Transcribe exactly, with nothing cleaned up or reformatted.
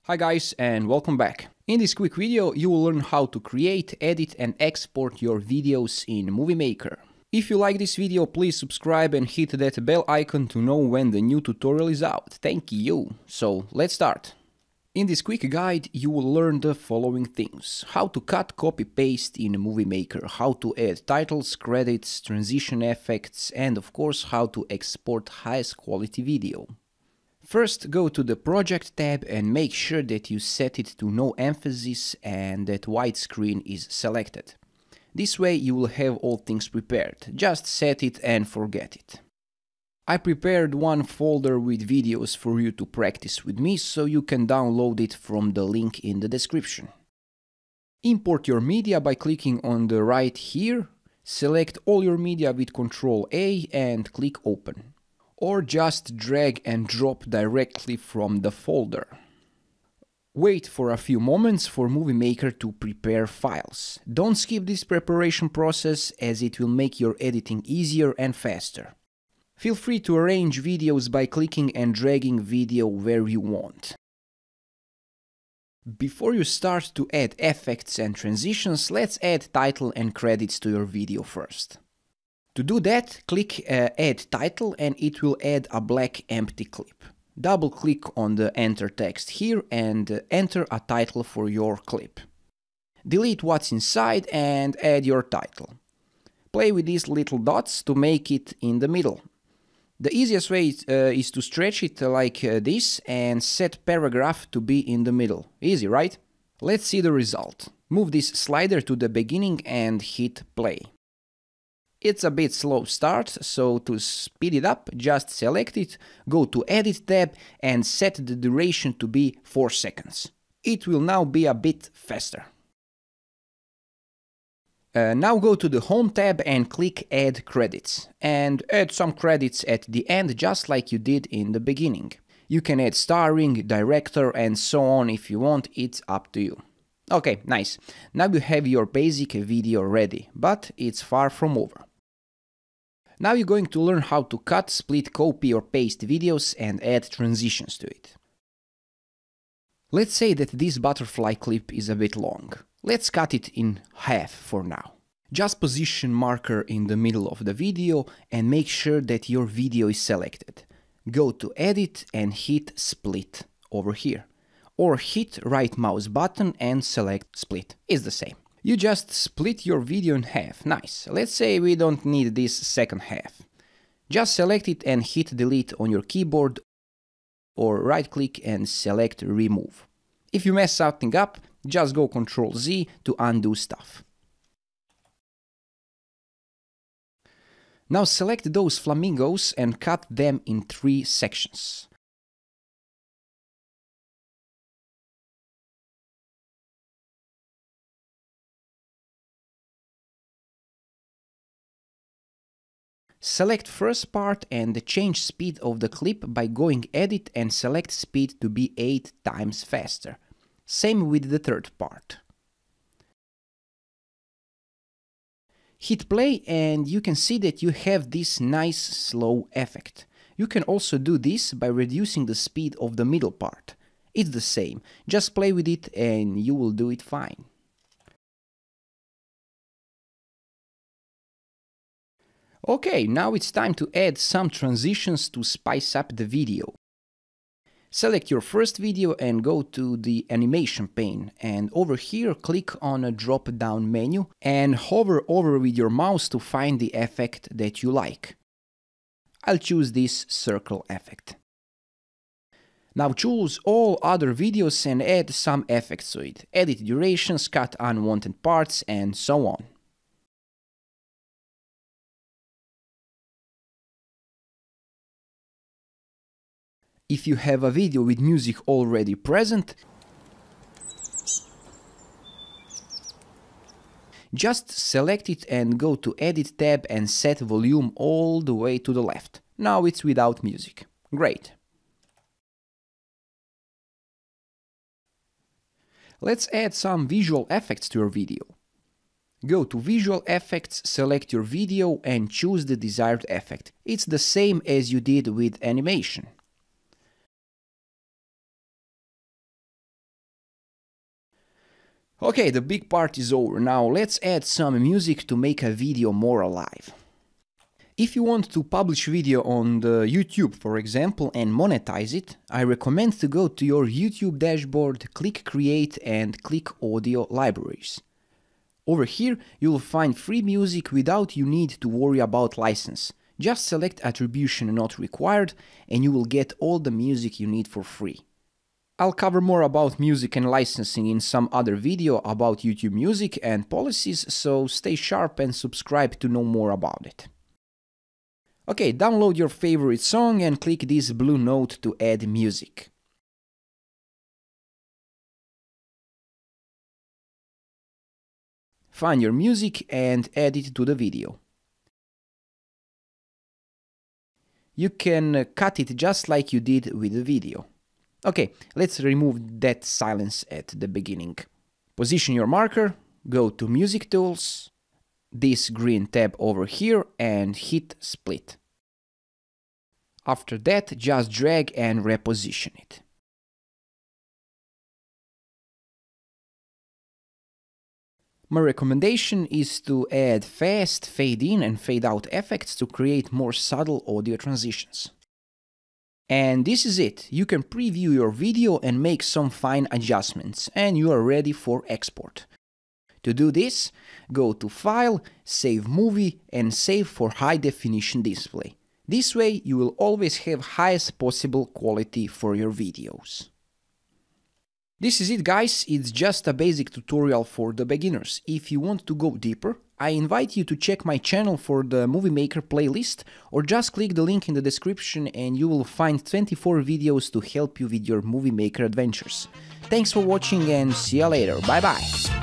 Hi guys and welcome back. In this quick video you will learn how to create, edit and export your videos in Movie Maker. If you like this video, please subscribe and hit that bell icon to know when the new tutorial is out. Thank you. So let's start. In this quick guide you will learn the following things: how to cut, copy, paste in Movie Maker, how to add titles, credits, transition effects, and of course how to export highest quality video. First, go to the Project tab and make sure that you set it to no emphasis and that widescreen is selected. This way you will have all things prepared. Just set it and forget it. I prepared one folder with videos for you to practice with me, so you can download it from the link in the description. Import your media by clicking on the right here, select all your media with control A and click Open. Or just drag and drop directly from the folder. Wait for a few moments for Movie Maker to prepare files. Don't skip this preparation process, as it will make your editing easier and faster. Feel free to arrange videos by clicking and dragging video where you want. Before you start to add effects and transitions, let's add title and credits to your video first. To do that, click uh, Add Title and it will add a black empty clip. Double click on the Enter text here and uh, enter a title for your clip. Delete what's inside and add your title. Play with these little dots to make it in the middle. The easiest way uh, is to stretch it like uh, this and set paragraph to be in the middle. Easy, right? Let's see the result. Move this slider to the beginning and hit play. It's a bit slow start, so to speed it up, just select it, go to Edit tab and set the duration to be four seconds. It will now be a bit faster. Uh, now go to the Home tab and click Add Credits. And add some credits at the end, just like you did in the beginning. You can add starring, director and so on if you want, it's up to you. Okay, nice. Now you have your basic video ready, but it's far from over. Now you're going to learn how to cut, split, copy or paste videos and add transitions to it. Let's say that this butterfly clip is a bit long. Let's cut it in half for now. Just position marker in the middle of the video and make sure that your video is selected. Go to Edit and hit Split over here. Or hit right mouse button and select Split. It's the same. You just split your video in half. Nice. Let's say we don't need this second half. Just select it and hit delete on your keyboard or right click and select remove. If you mess something up, just go control Z to undo stuff. Now select those flamingos and cut them in three sections. Select first part and change speed of the clip by going Edit and select speed to be eight times faster. Same with the third part. Hit play and you can see that you have this nice slow effect. You can also do this by reducing the speed of the middle part. It's the same, just play with it and you will do it fine. Okay, now it's time to add some transitions to spice up the video. Select your first video and go to the animation pane, and over here click on a drop-down menu and hover over with your mouse to find the effect that you like. I'll choose this circle effect. Now choose all other videos and add some effects to it. Edit durations, cut unwanted parts and so on. If you have a video with music already present, just select it and go to Edit tab and set volume all the way to the left. Now it's without music. Great. Let's add some visual effects to your video. Go to Visual Effects, select your video and choose the desired effect. It's the same as you did with animation. Okay, the big part is over. Now let's add some music to make a video more alive. If you want to publish video on the YouTube, for example, and monetize it, I recommend to go to your YouTube dashboard, click Create and click Audio Libraries. Over here, you'll find free music without you need to worry about license. Just select Attribution Not Required and you will get all the music you need for free. I'll cover more about music and licensing in some other video about YouTube music and policies, so stay sharp and subscribe to know more about it. Okay, download your favorite song and click this blue note to add music. Find your music and add it to the video. You can cut it just like you did with the video. Okay, let's remove that silence at the beginning. Position your marker, go to Music Tools, this green tab over here and hit Split. After that, just drag and reposition it. My recommendation is to add fast fade in and fade out effects to create more subtle audio transitions. And this is it. You can preview your video and make some fine adjustments, and you are ready for export. To do this, go to File, Save Movie, and Save for High Definition Display. This way, you will always have highest possible quality for your videos. This is it, guys. It's just a basic tutorial for the beginners. If you want to go deeper, I invite you to check my channel for the Movie Maker playlist, or just click the link in the description and you will find twenty-four videos to help you with your Movie Maker adventures. Thanks for watching and see you later. Bye bye!